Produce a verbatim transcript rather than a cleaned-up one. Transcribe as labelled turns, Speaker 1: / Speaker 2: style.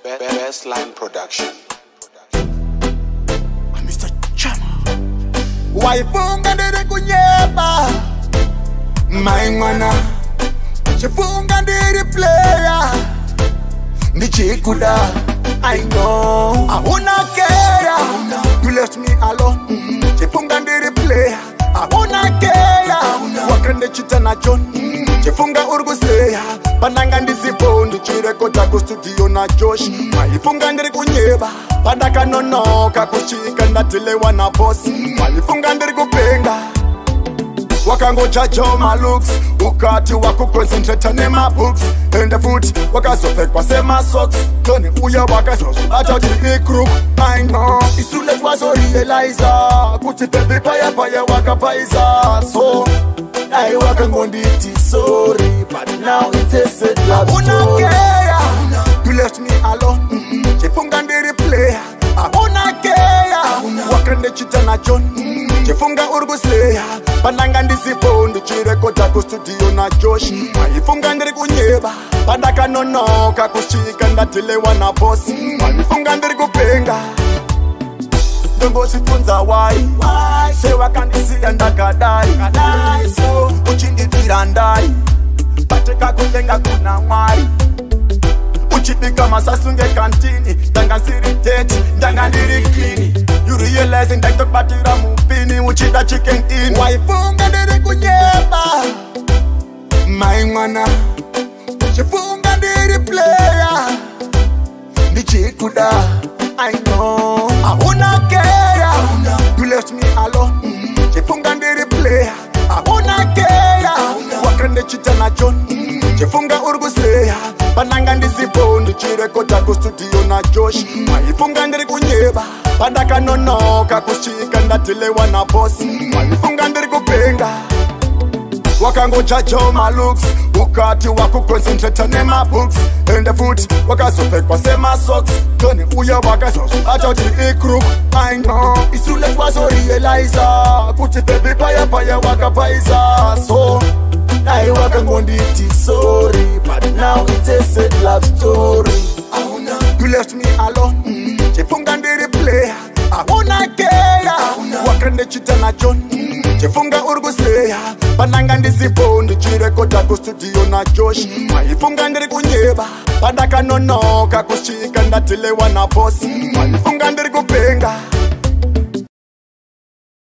Speaker 1: Best Line Production.
Speaker 2: Mister Chama waifunga ndiri kunyeba maimwana chifunga ndiri player ndichikuda I know Hauna care you left me alone chifunga ndiri player Hauna care wakande chitana John chifunga urguseya pananga ndizipo ndichirekota ku studio na Josh maifunga ndiri kunyeba padaka nonoka kuchika ndatilewa na boss maifunga ndiri kupenga wakangoja Joma looks ukati wakuconcentrate nema books and the foot wakazopekwa sema socks tone uya wakazobata uti ikrook I know isule twazo realize kuti baby paya paya wakapaisa so I wakangonditi sorry but now it's a sad love story you left me alone chifunga ndiri player Hauna care wakande chitana John chifunga urguseya pananga ndizipo ndichirekota ku studio na Josh maifunga ndiri kunyeba padaka nonoka kuchika ndatilewa na boss maifunga ndiri kupenga ndongozifunza why se wakandisiya ndakadai so uchinditira ndai pateka kutenga kuna mwari uchidika masasunge kantini ndanga nsiri date ndanga ndiri clean you realize ndakutokbatira mupini uchida chicken in waifunga ndiri kunyeba maimwana chifunga ndiri player ndichikuda I know Hauna care you left me alone chifunga ndiri player Hauna care wakande chitana John chifunga urguseya pananga ndizipo ndichirekota ku studio na Josh maifunga ndiri kunyeba padaka nonoka kuchika ndatilewa na boss maifunga ndiri kupenga wakangoja Joma looks ukati wakuconcentrate nema books and the foot wakazopekwa sema socks tone uya wakazobata uti ikrook I know isule twazo realize kuti baby paya paya wakapaisa so I wakangonditi sorry but now it's a sad love story you left me alone chifunga ndiri player Hauna care wakande chitana John chifunga urguseya pananga ndizipo ndichirekota ku studio na Josh maifunga ndiri kunyeba padaka nonoka kuchika ndatilewa na boss maifunga ndiri kupenga